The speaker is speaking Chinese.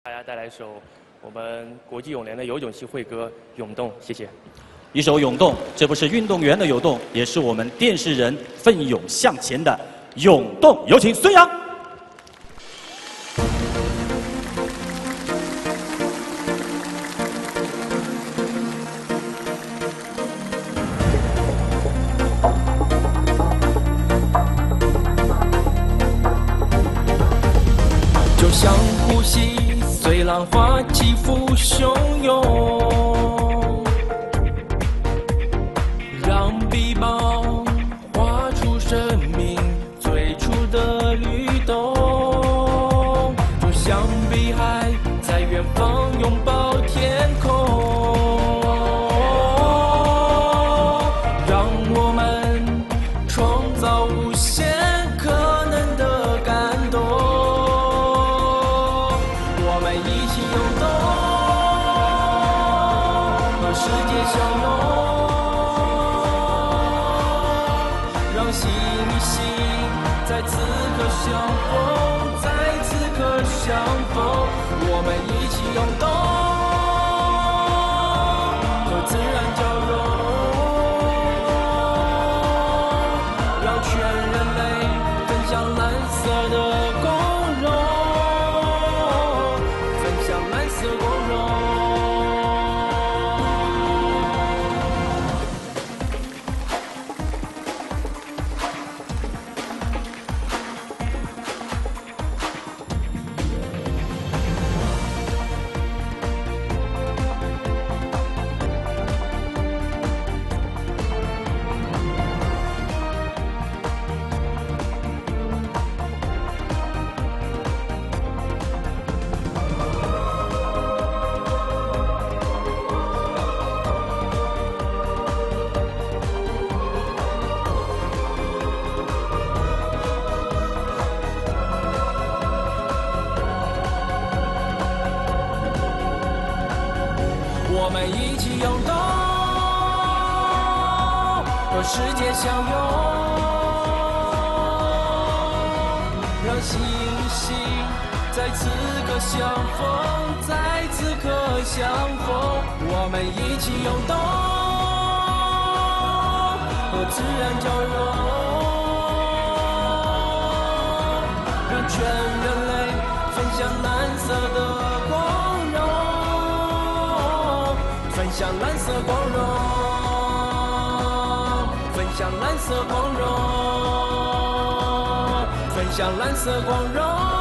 大家带来一首我们国际泳联的有泳系会歌《涌动》，谢谢。 一首《涌动》，这不是运动员的涌动，也是我们电视人奋勇向前的涌动。有请孙杨。 就像呼吸，随浪花起伏汹涌，让臂膀画出生命最初的律动。就像碧海在远方拥抱天空，让我们创造无限可能的感动。 我们一起涌动，和世界相拥，让心与心在此刻相逢，在此刻相逢。我们一起涌动，和自然交融，让全人类分享蓝色的光荣。 蓝色光荣。我们一起涌动，和世界相拥，让心与心在此刻相逢，在此刻相逢。我们一起涌动，和自然交融，让全人类分享蓝色的光荣。 分享蓝色光荣，分享蓝色光荣，分享蓝色光荣。